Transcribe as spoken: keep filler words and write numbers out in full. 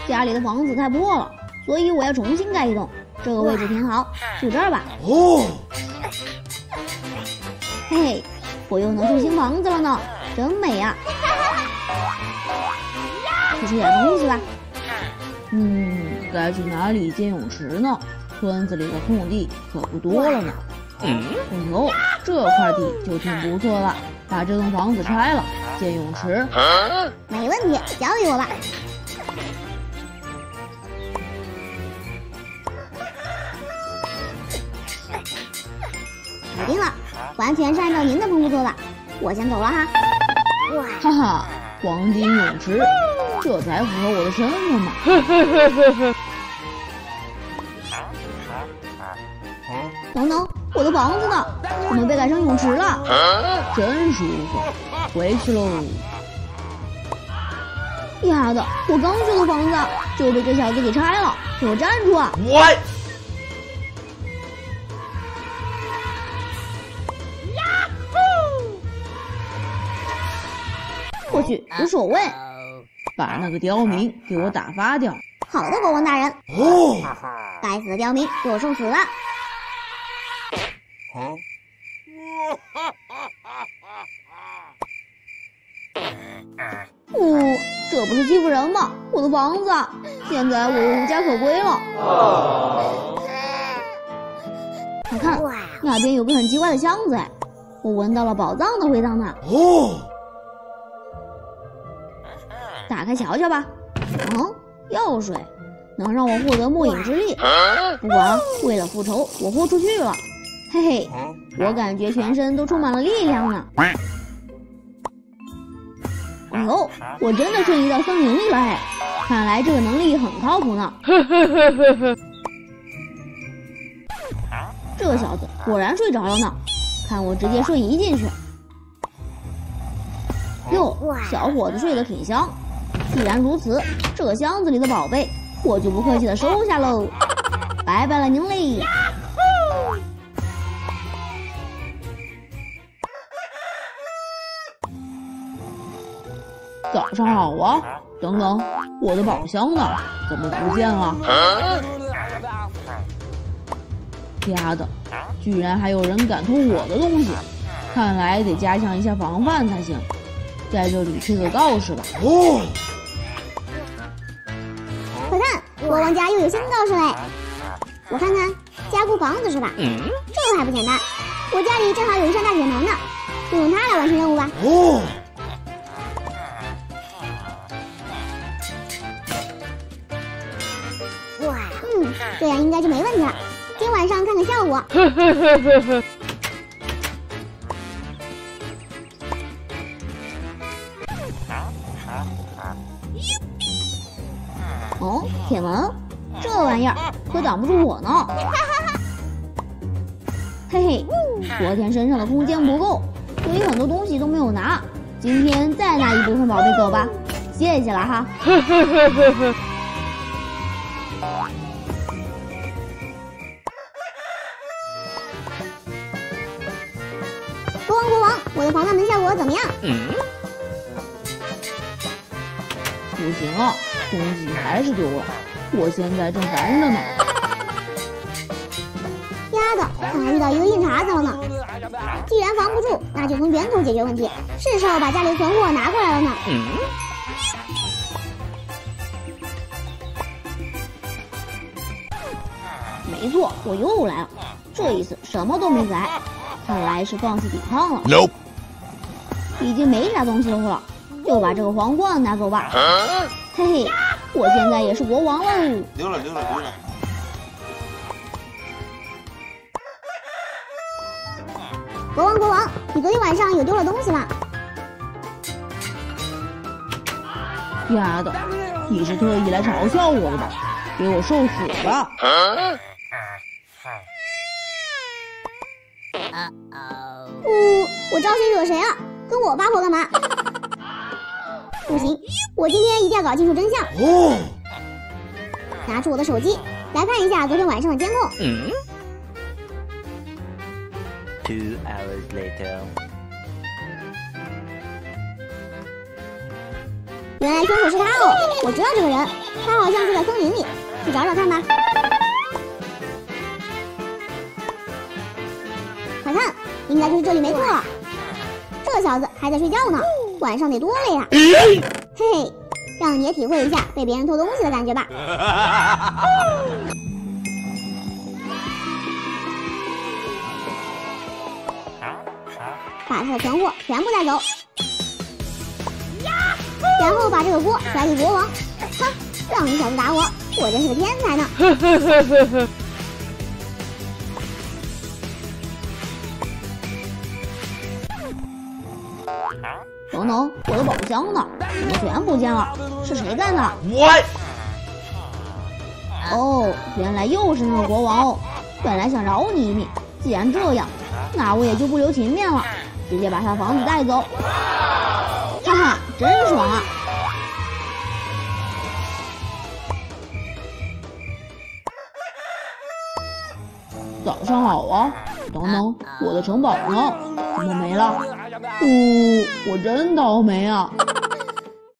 家里的房子太破了，所以我要重新盖一栋。这个位置挺好，就这儿吧。 哦， 嘿嘿，我又能住新房子了呢，真美呀！去吃点东西吧。 嗯，该去哪里建泳池呢？村子里的空地可不多了呢。 嗯， 哦呦，这块地就挺不错了，把这栋房子拆了，建泳池。 没问题，交给我吧。搞定了，完全是按照您的吩咐做的。我先走了哈。哇， 哈哈，黄金泳池，这才符合我的身份嘛。 等等，我的房子呢？怎么被改成泳池了？ 真舒服，回去喽。 丫的，我刚修的房子就被这小子给拆了，给我站住啊！ 我。 过去无所谓。 把那个刁民给我打发掉。 好的，国王大人。 哦， 该死的刁民，给我受死了！哦，这不是欺负人吗？我的房子，现在我又无家可归了。快看，那边有个很奇怪的箱子哎，我闻到了宝藏的味道呢。 哦， 打开瞧瞧吧。嗯，药水能让我获得末影之力。不管了，为了复仇，我豁出去了。嘿嘿，我感觉全身都充满了力量呢。哎呦，我真的瞬移到森林里了哎！看来这个能力很靠谱呢。这小子果然睡着了呢，看我直接瞬移进去。哟，小伙子睡得挺香。既然如此，这个箱子里的宝贝我就不客气的收下喽。拜拜了您嘞！ 早上好啊！等等，我的宝箱呢？怎么不见了？丫的，居然还有人敢偷我的东西！看来得加强一下防范才行。在这里贴个告示吧。 哦， 快看，国王家又有新告示嘞！我看看，加固房子是吧？ 嗯， 这个还不简单，我家里正好有一扇大铁门呢，就用它来完成任务吧。 哦， 哇，嗯，这样应该就没问题了。今晚上看看效果。哦，铁门，这玩意儿可挡不住我呢。嘿嘿，昨天身上的空间不够，所以很多东西都没有拿。今天再拿一部分宝贝走吧，谢谢了哈。国王，国王，我的防弹门效果怎么样？ 嗯， 不行啊，东西还是丢了，我现在正烦着呢。 丫的，看来遇到一个硬茬子了呢。既然防不住，那就从源头解决问题，是时候把家里的存货拿过来了呢。 嗯， 没错，我又来了，这一次什么都没改，看来是放弃抵抗了。 Nope， 已经没啥东西了，就把这个皇冠拿走吧。嘿嘿，我现在也是国王喽。 溜了溜了溜了。 国王，国王，你昨天晚上有丢了东西吗？ 丫的，你是特意来嘲笑我的吧？给我受死吧！ 呜、我招谁惹谁啊？跟我发火干嘛？不行，我今天一定要搞清楚真相。 哦， 拿出我的手机，来看一下昨天晚上的监控。 嗯， Two hours later. 原来凶手是他哦！我知道这个人，他好像住在森林里，去找找看吧。快看，应该就是这里没错了。这小子还在睡觉呢，晚上得多累啊！嘿嘿，让你也体会一下被别人偷东西的感觉吧。把他的存货全部带走，然后把这个锅甩给国王。哼，让你小子打我，我真是个天才呢！等等，我的宝箱呢？怎么全不见了？是谁干的？我。哦，原来又是那个国王哦！本来想饶你一命，既然这样，那我也就不留情面了，直接把他房子带走。哈哈，真爽啊！ 早上好啊！等等，我的城堡呢？怎么没了？呜、哦，我真倒霉啊！